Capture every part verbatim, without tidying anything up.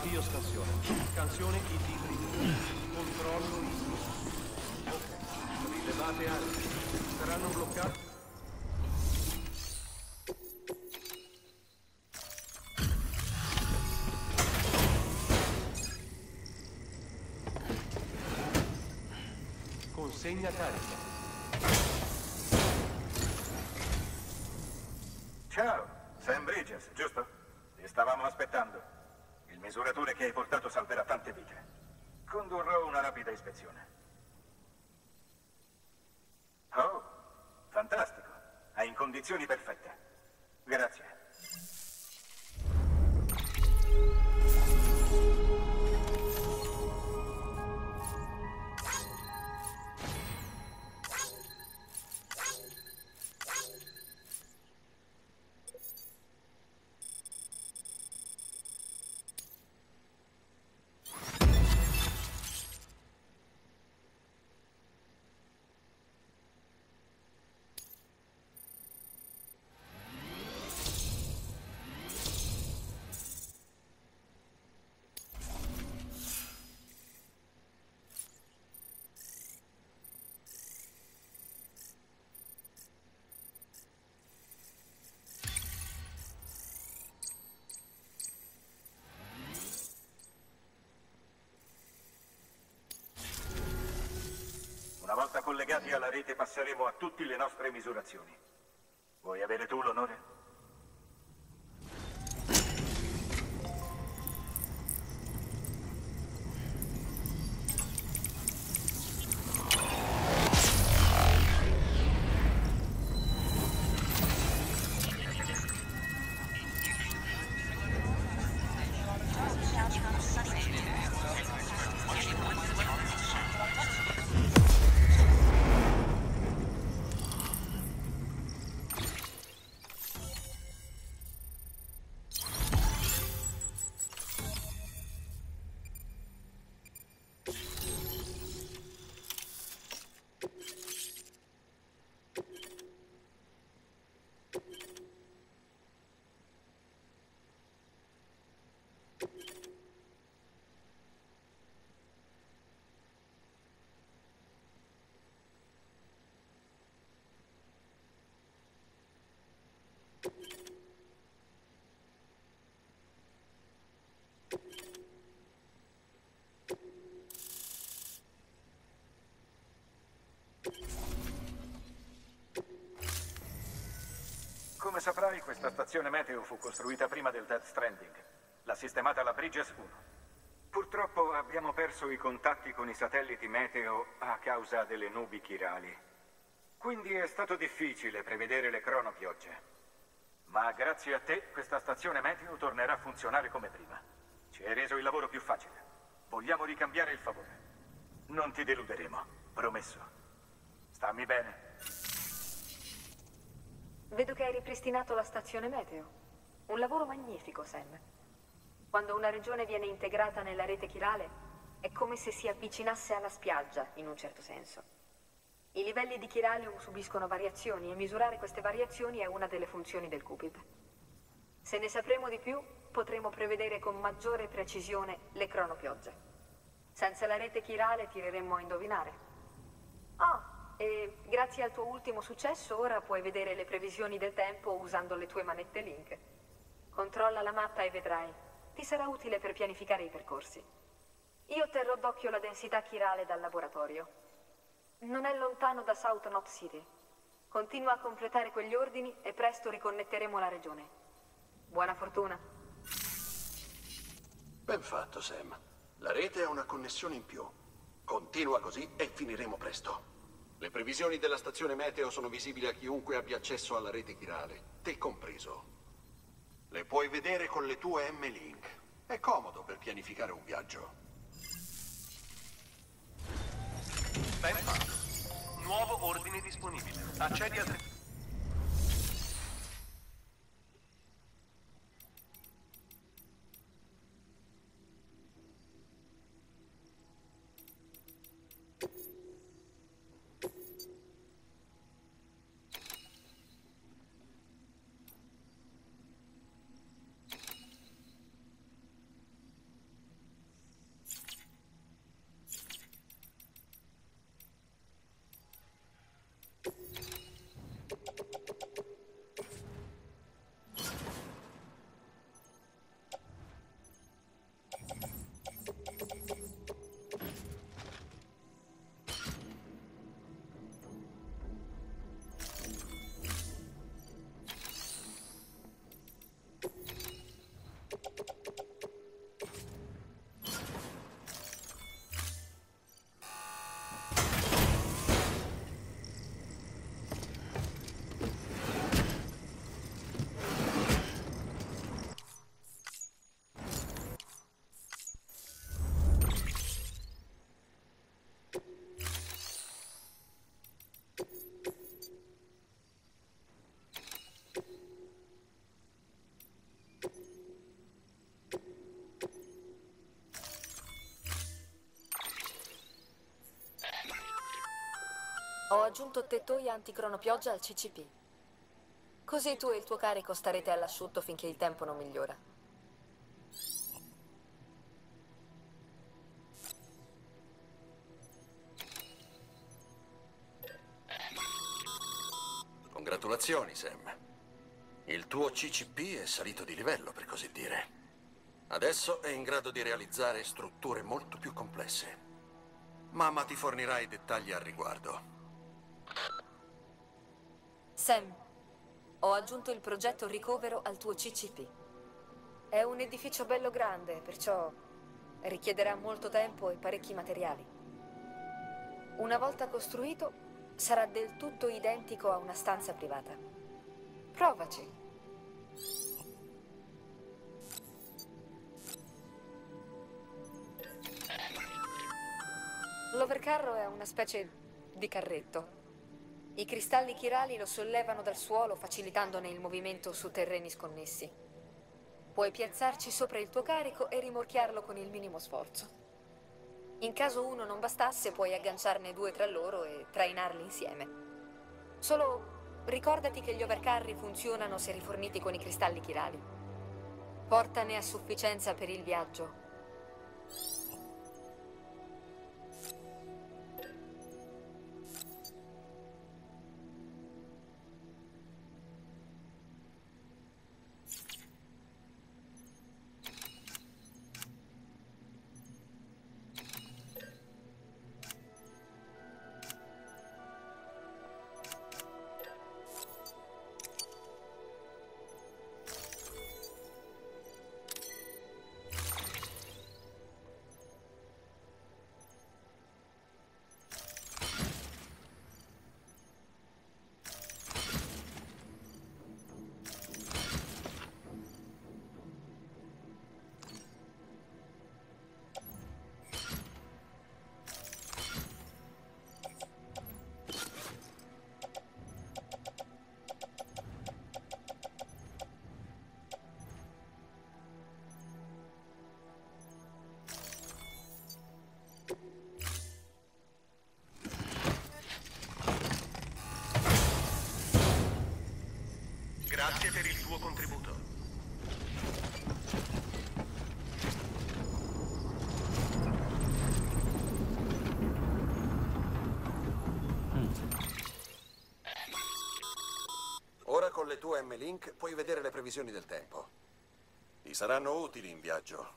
Avvio scansione. Scansione I T. Controllo I T. Ok. Rilevate armi. Saranno bloccati. Consegna carica. Ciao, Sam Bridges, giusto? Ti stavamo aspettando. Il misuratore che hai portato salverà tante vite. Condurrò una rapida ispezione. Oh, fantastico. È in condizioni perfette. Grazie. Una volta collegati alla rete passeremo a tutte le nostre misurazioni. Vuoi avere tu l'onore? Come saprai, questa stazione meteo fu costruita prima del Death Stranding. L'ha sistemata la Bridges uno. Purtroppo abbiamo perso i contatti con i satelliti meteo a causa delle nubi chirali. Quindi è stato difficile prevedere le cronopiogge. Ma grazie a te, questa stazione meteo tornerà a funzionare come prima. Ci hai reso il lavoro più facile. Vogliamo ricambiare il favore. Non ti deluderemo, promesso. Stammi bene. Vedo che hai ripristinato la stazione meteo. Un lavoro magnifico, Sam. Quando una regione viene integrata nella rete chirale, è come se si avvicinasse alla spiaggia, in un certo senso. I livelli di chiralium subiscono variazioni e misurare queste variazioni è una delle funzioni del Q P I P. Se ne sapremo di più, potremo prevedere con maggiore precisione le cronopiogge. Senza la rete chirale tireremmo a indovinare. Ah! E grazie al tuo ultimo successo ora puoi vedere le previsioni del tempo usando le tue manette Link. Controlla la mappa e vedrai. Ti sarà utile per pianificare i percorsi. Io terrò d'occhio la densità chirale dal laboratorio. Non è lontano da South Knot City. Continua a completare quegli ordini e presto riconnetteremo la regione. Buona fortuna. Ben fatto, Sam. La rete ha una connessione in più. Continua così e finiremo presto. Le previsioni della stazione meteo sono visibili a chiunque abbia accesso alla rete chirale, te compreso. Le puoi vedere con le tue M-Link. È comodo per pianificare un viaggio. Ben fatto. Nuovo ordine disponibile. Accedi al... aggiunto tettoia anticronopioggia al C C P. Così tu e il tuo carico starete all'asciutto finché il tempo non migliora. Congratulazioni, Sam. Il tuo C C P è salito di livello, per così dire. Adesso è in grado di realizzare strutture molto più complesse. Mamma ti fornirà i dettagli al riguardo. Sam, ho aggiunto il progetto ricovero al tuo C C P. È un edificio bello grande, perciò richiederà molto tempo e parecchi materiali. Una volta costruito, sarà del tutto identico a una stanza privata. Provaci. L'overcarro è una specie di carretto. I cristalli chirali lo sollevano dal suolo facilitandone il movimento su terreni sconnessi. Puoi piazzarci sopra il tuo carico e rimorchiarlo con il minimo sforzo. In caso uno non bastasse, puoi agganciarne due tra loro e trainarli insieme. Solo ricordati che gli overcarri funzionano se riforniti con i cristalli chirali. Portane a sufficienza per il viaggio. Grazie per il tuo contributo. Ora con le tue M-Link puoi vedere le previsioni del tempo. Ti saranno utili in viaggio.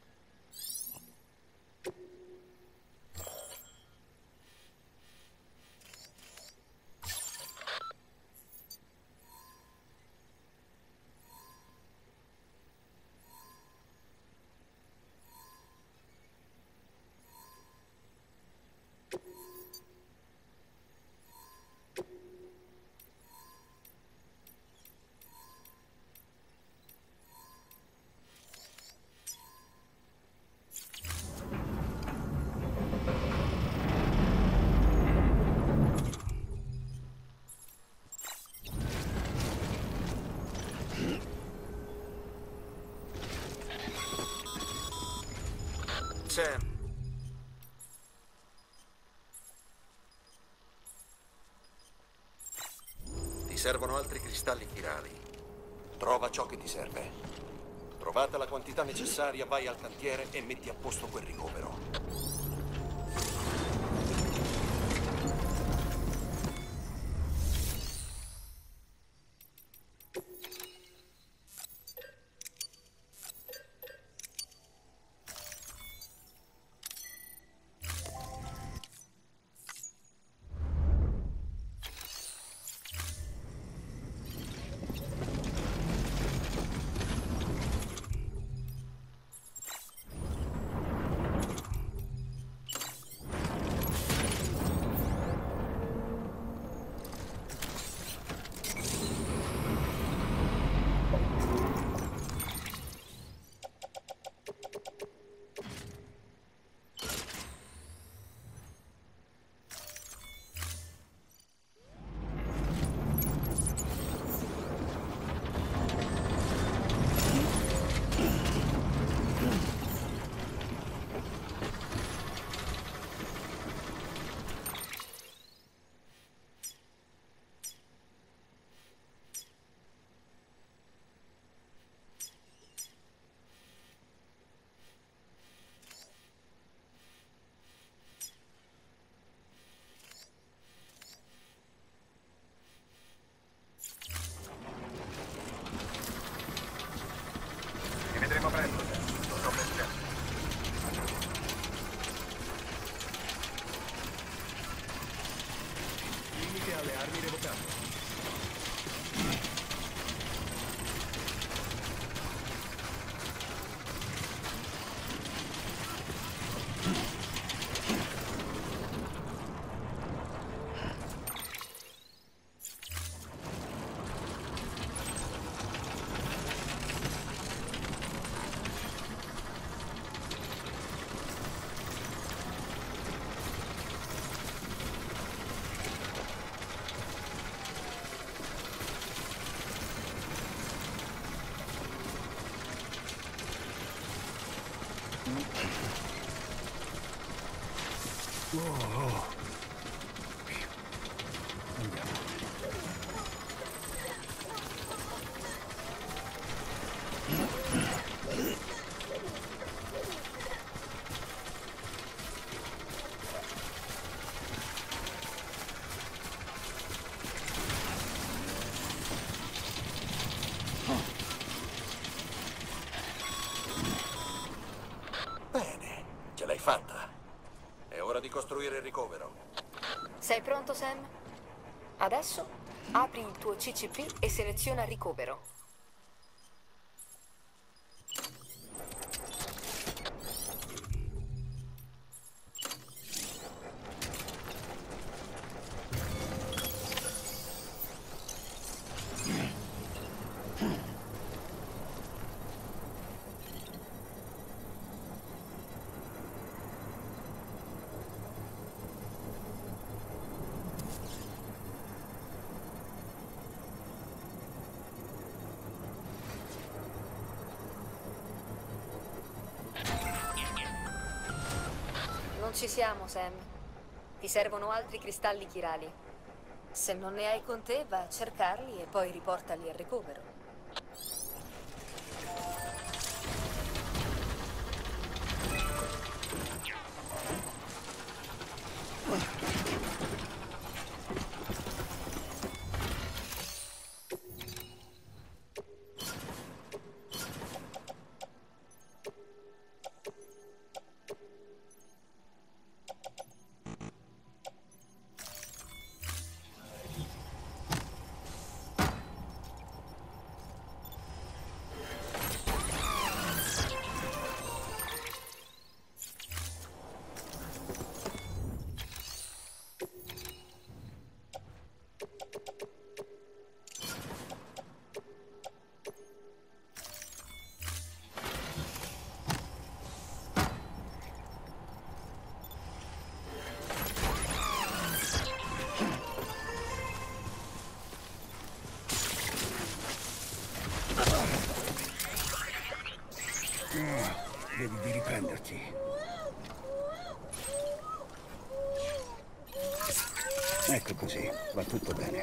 Sam. Ti servono altri cristalli chirali. Trova ciò che ti serve. Trovata la quantità necessaria, vai al cantiere e metti a posto quel ricovero. Bene, ce l'hai fatta. È ora di costruire il ricovero. Sei pronto, Sam? Adesso apri il tuo C C P e seleziona ricovero. Non ci siamo, Sam. Ti servono altri cristalli chirali. Se non ne hai con te, va a cercarli e poi riportali al ricovero. Devi di riprenderti. Ecco così, va tutto bene.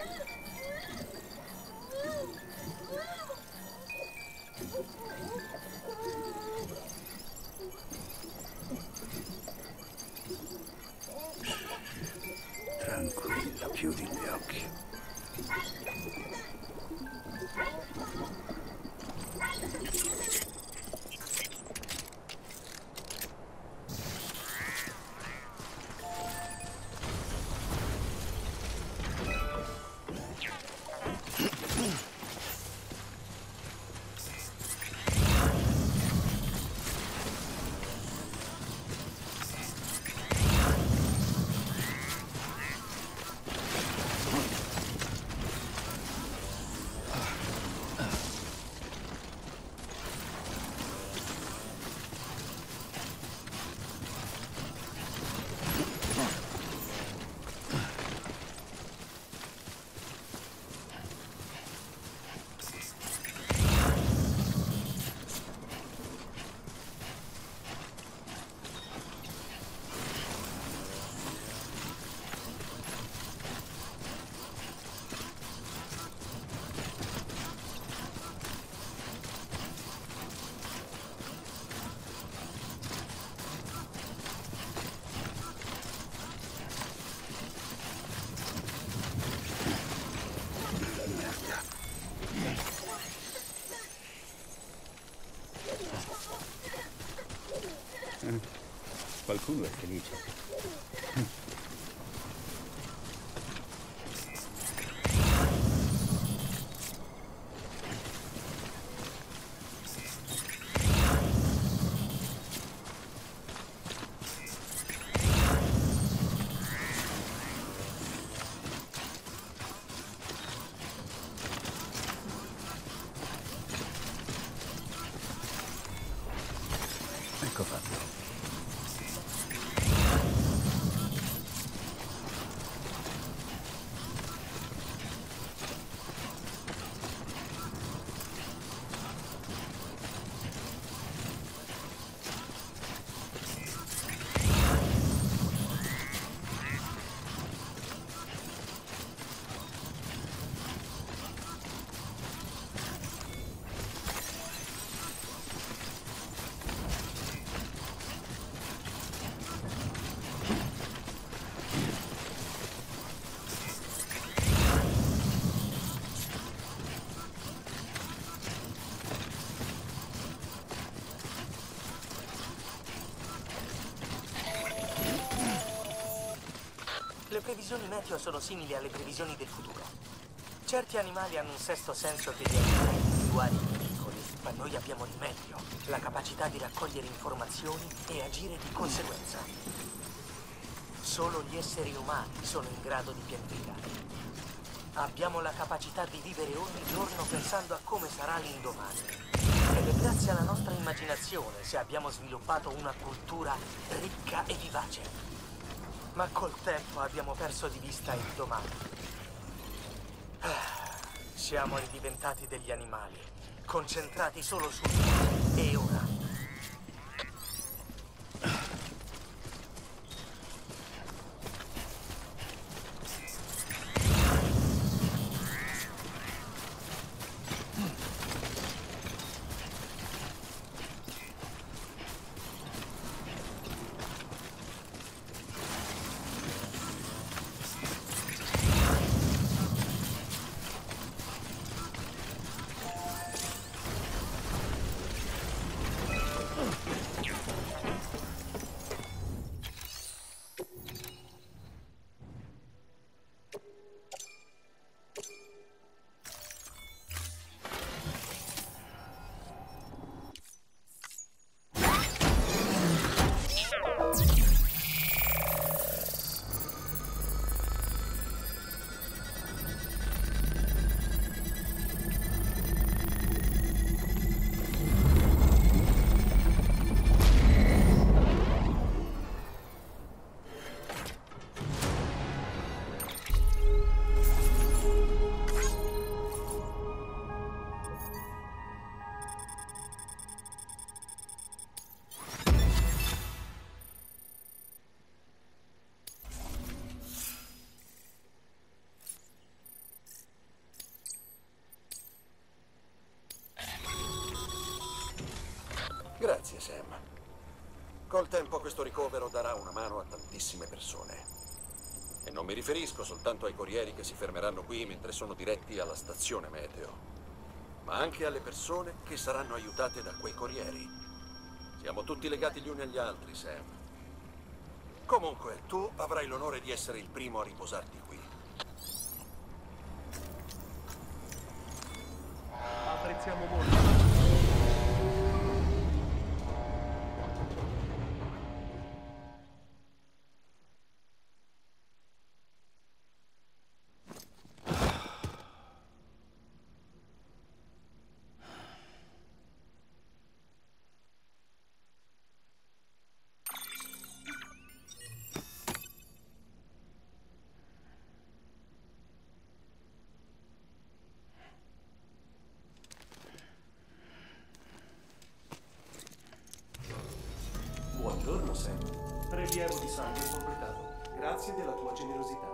Tranquilla, chiudi gli occhi. Qualcuno è felice. Ecco fatto. previsioni meteo sono simili alle previsioni del futuro. Certi animali hanno un sesto senso che li aiuta a individuare i pericoli, ma noi abbiamo il meglio, la capacità di raccogliere informazioni e agire di conseguenza. Solo gli esseri umani sono in grado di pianificare. Abbiamo la capacità di vivere ogni giorno pensando a come sarà l'indomani. Ed è grazie alla nostra immaginazione se abbiamo sviluppato una cultura ricca e vivace. Ma col tempo abbiamo perso di vista il domani. Ah, siamo ridiventati degli animali, concentrati solo su noi e ora. Grazie, Sam. Col tempo questo ricovero darà una mano a tantissime persone. E non mi riferisco soltanto ai corrieri che si fermeranno qui mentre sono diretti alla stazione meteo, ma anche alle persone che saranno aiutate da quei corrieri. Siamo tutti legati gli uni agli altri, Sam. Comunque, tu avrai l'onore di essere il primo a riposarti qui. Apprezziamo molto. Buongiorno, Sam. Prelievo di sangue completato. Grazie della tua generosità.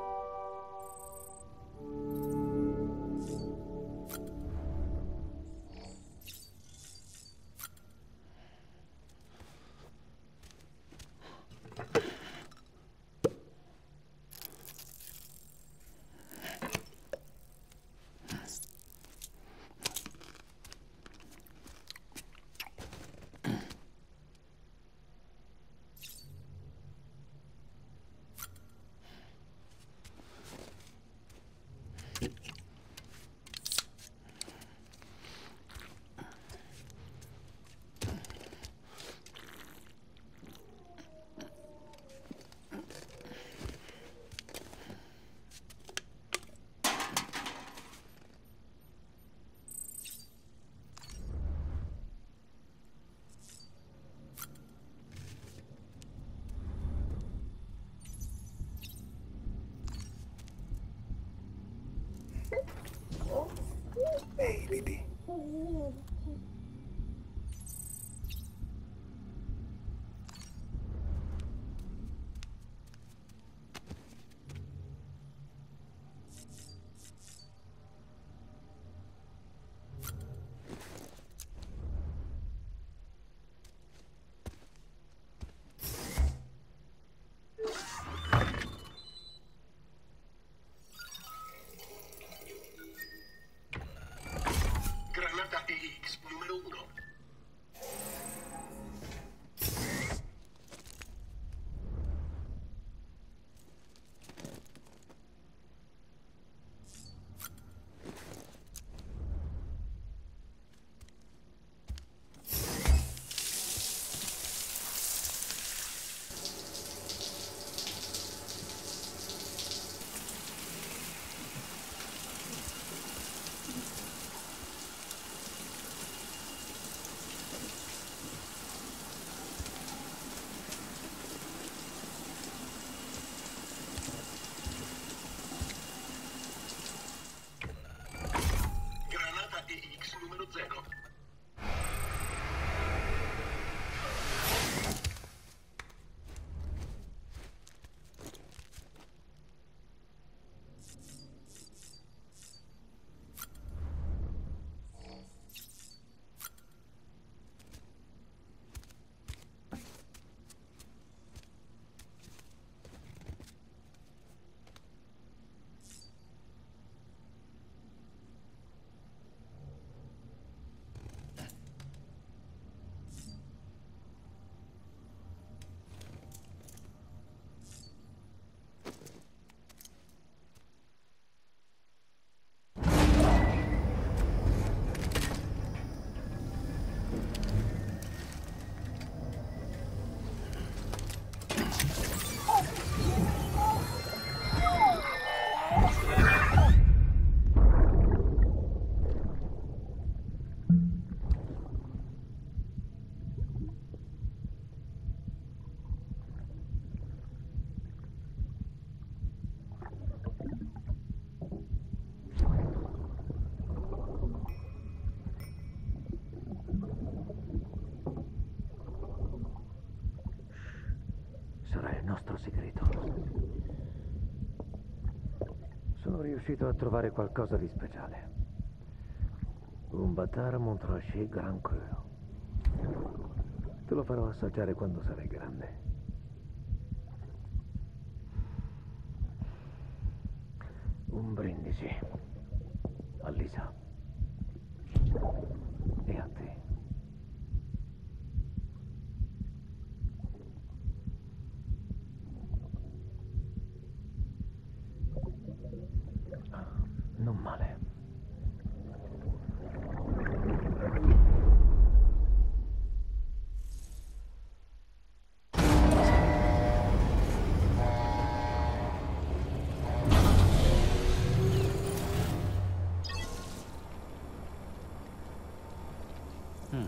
Ehi, Bibi. Granata E X numero uno. E X numero zero. Sarà il nostro segreto. Sono riuscito a trovare qualcosa di speciale. Un Batard Montrachet Grand Cru. Te lo farò assaggiare quando sarai grande. Un brindisi. A Lisa. E a te. Non male. Mm.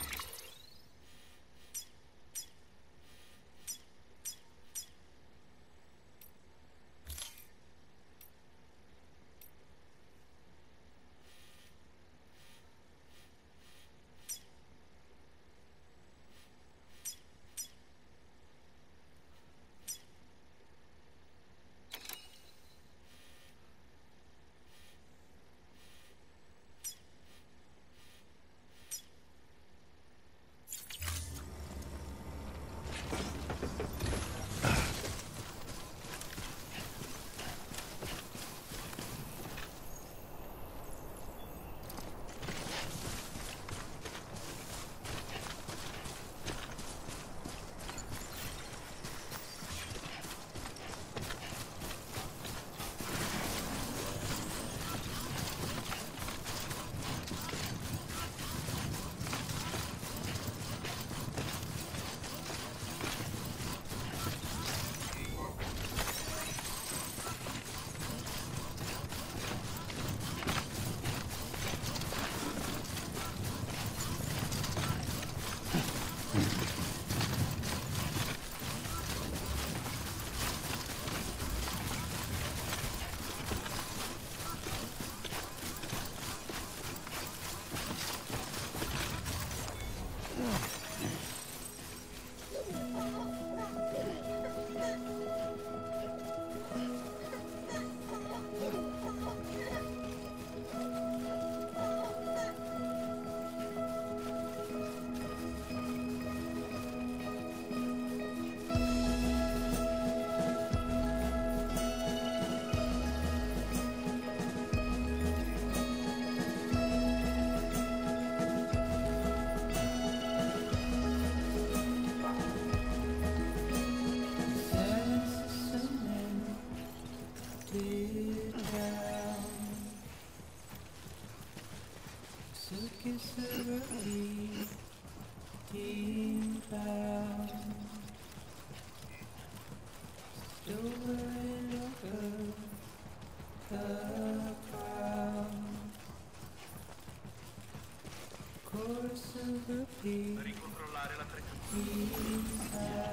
Ricontrollare l'attrezzatura.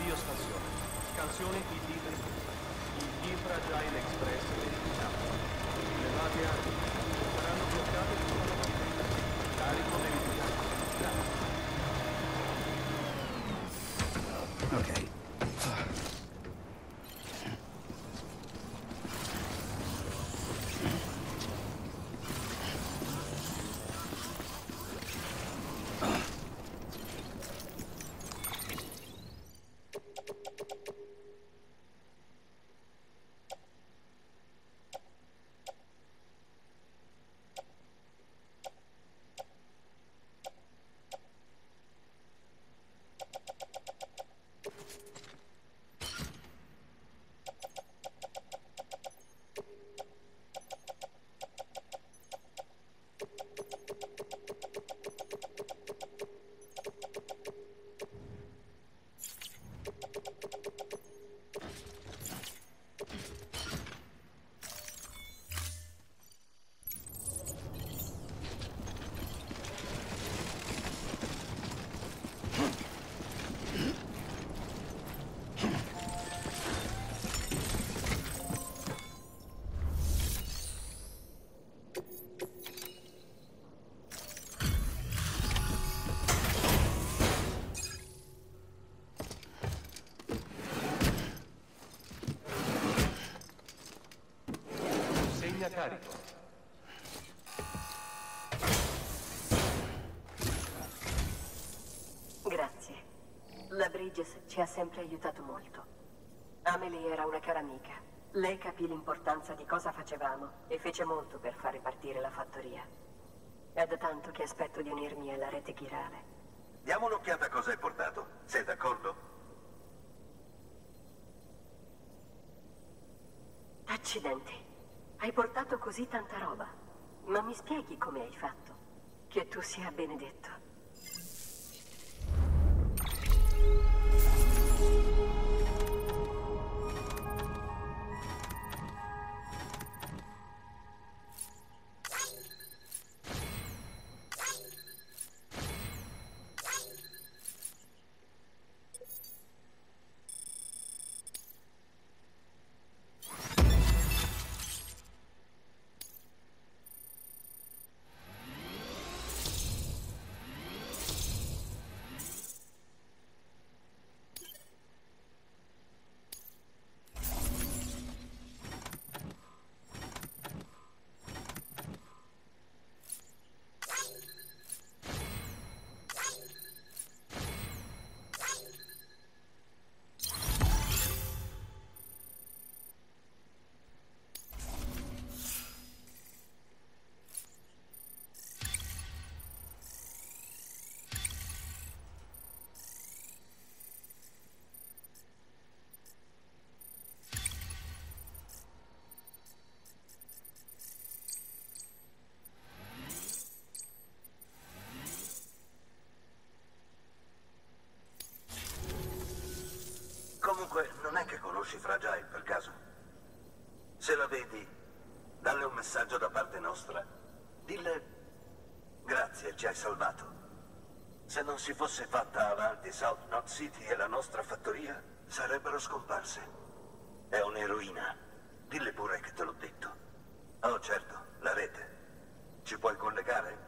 Avvio scansione. Scansione I D tremila. Il G-Fragile Express verificato. Rilevate armi. Saranno bloccate fino alla partita. Carico verificato. Grazie. Ok. Carico. Grazie. La Bridges ci ha sempre aiutato molto. Amelie era una cara amica. Lei capì l'importanza di cosa facevamo e fece molto per fare partire la fattoria. È da tanto che aspetto di unirmi alla rete chirale. Diamo un'occhiata a cosa hai portato. Sei d'accordo? Accidenti. Hai portato così tanta roba. Ma mi spieghi come hai fatto? Che tu sia benedetto. Comunque, non è che conosci Fragile, per caso? Se la vedi, dalle un messaggio da parte nostra. Dille grazie, ci hai salvato. Se non si fosse fatta avanti South Knot City e la nostra fattoria, sarebbero scomparse. È un'eroina. Dille pure che te l'ho detto. Oh, certo, la rete. Ci puoi collegare?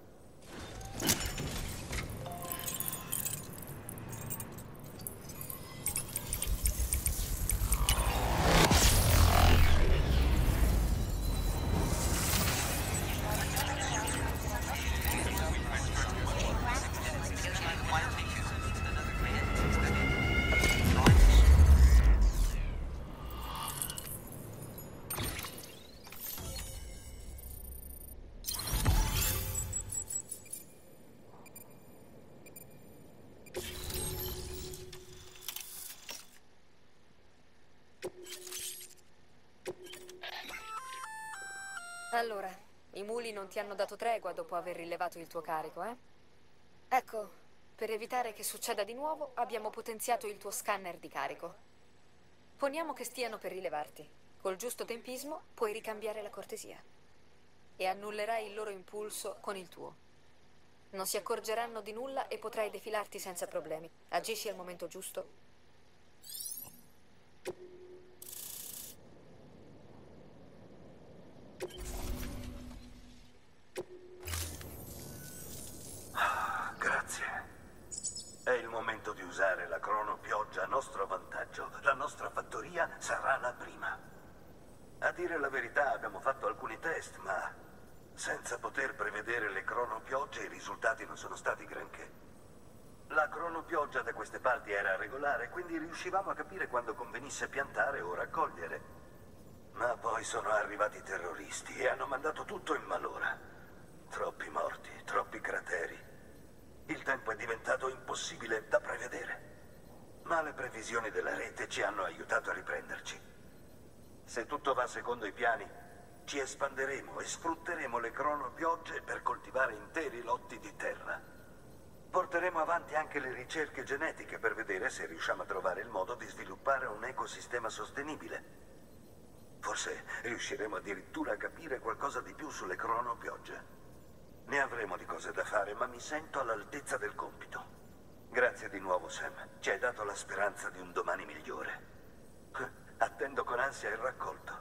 Allora, i muli non ti hanno dato tregua dopo aver rilevato il tuo carico, eh? Ecco, per evitare che succeda di nuovo, abbiamo potenziato il tuo scanner di carico. Poniamo che stiano per rilevarti. Col giusto tempismo puoi ricambiare la cortesia. E annullerai il loro impulso con il tuo. Non si accorgeranno di nulla e potrai defilarti senza problemi. Agisci al momento giusto usare la cronopioggia a nostro vantaggio, la nostra fattoria sarà la prima. A dire la verità abbiamo fatto alcuni test, ma senza poter prevedere le cronopiogge i risultati non sono stati granché. La cronopioggia da queste parti era regolare, quindi riuscivamo a capire quando convenisse piantare o raccogliere. Ma poi sono arrivati i terroristi e hanno mandato tutto in malora. Troppi morti, troppi crateri. Il tempo è diventato impossibile da prevedere. Ma le previsioni della rete ci hanno aiutato a riprenderci. Se tutto va secondo i piani, ci espanderemo e sfrutteremo le cronopiogge per coltivare interi lotti di terra. Porteremo avanti anche le ricerche genetiche per vedere se riusciamo a trovare il modo di sviluppare un ecosistema sostenibile. Forse riusciremo addirittura a capire qualcosa di più sulle cronopiogge. Ne avremo di cose da fare, ma mi sento all'altezza del compito. Grazie di nuovo, Sam. Ci hai dato la speranza di un domani migliore. Attendo con ansia il raccolto.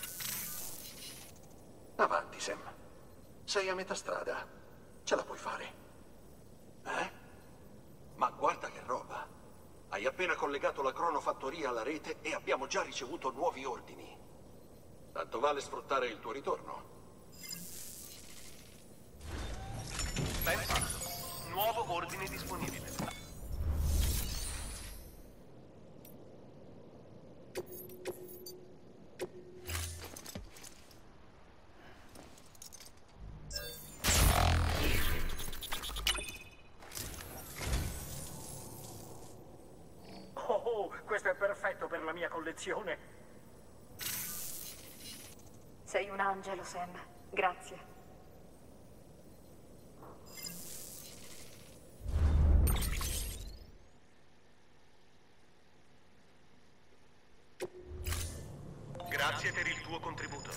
Avanti, Sam. Sei a metà strada. Ce la puoi fare. Eh? Ma guarda che roba. Hai appena collegato la cronofattoria alla rete e abbiamo già ricevuto nuovi ordini. Tanto vale sfruttare il tuo ritorno. Ben fatto. Nuovo ordine disponibile. Oh, questo è perfetto per la mia collezione. Sei un angelo, Sam. Grazie. Grazie per il tuo contributo.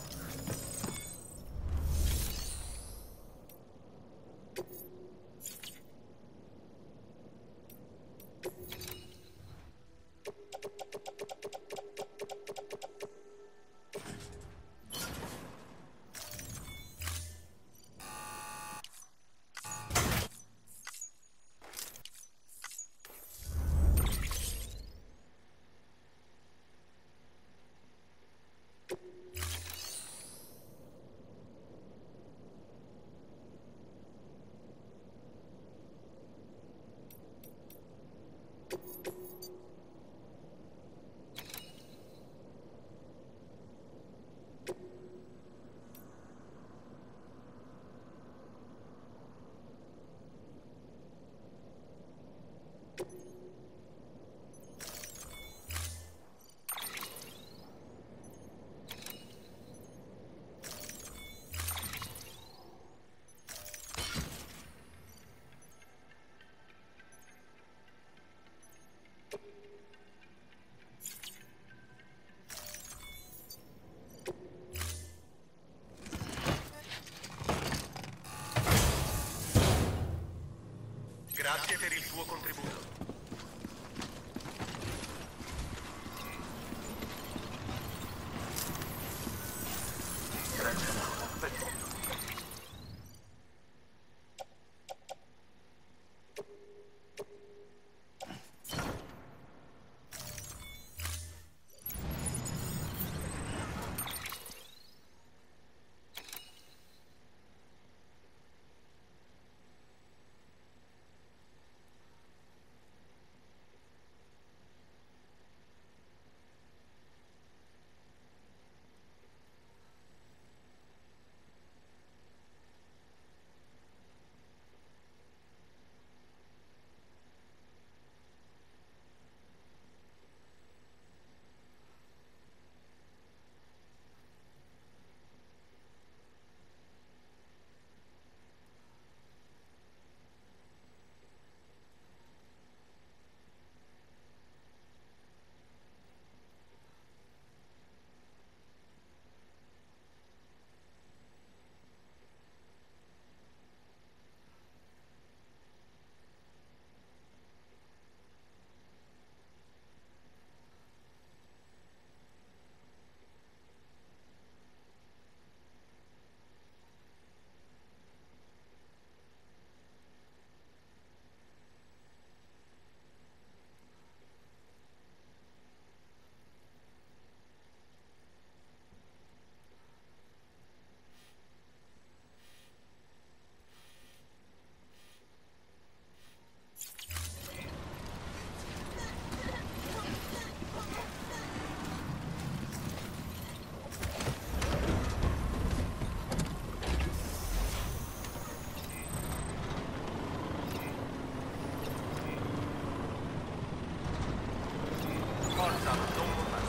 Ottawa, non mollare.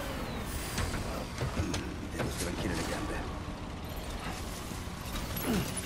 Devo sgranchire le gambe.